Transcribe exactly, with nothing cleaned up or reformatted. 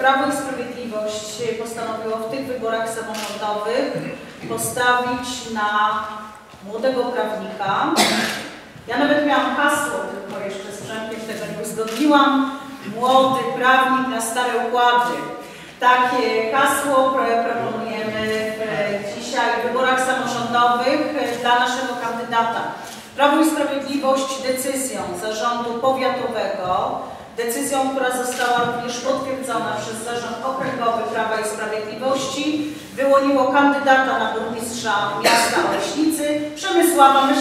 Prawo i Sprawiedliwość postanowiło w tych wyborach samorządowych postawić na młodego prawnika. Ja nawet miałam hasło, tylko jeszcze z Przemkiem tego nie uzgodniłam. Młody prawnik na stare układy. Takie hasło proponujemy dzisiaj w wyborach samorządowych dla naszego kandydata. Prawo i Sprawiedliwość decyzją Zarządu Powiatowego, decyzją, która została również potwierdzona przez Zarząd Okręgowy Prawa i Sprawiedliwości, wyłoniło kandydata na burmistrza miasta Oleśnicy Przemysława